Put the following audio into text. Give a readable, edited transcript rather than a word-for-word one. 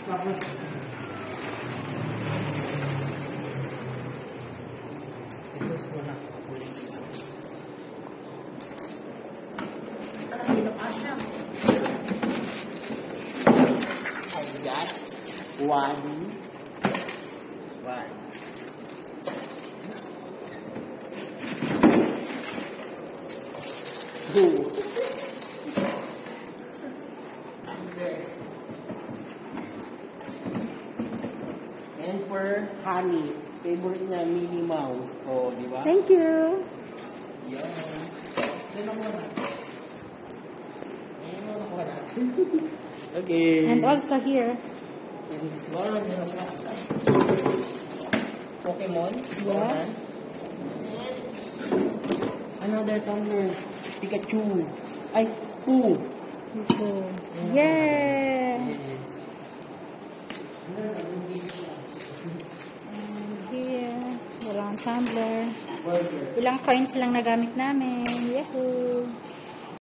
Tapos, ito muna. I got one. Two. And for honey, favorite niya Minnie Mouse. Oh, di ba? Thank you. Yan. Okay. And also here. Pokemon. Yeah. Another tumbler. Pikachu. Ay, Pooh. Yeah. Yes. And here, walang tumbler. Burger. Ilang coins lang nagamit namin. Yahoo!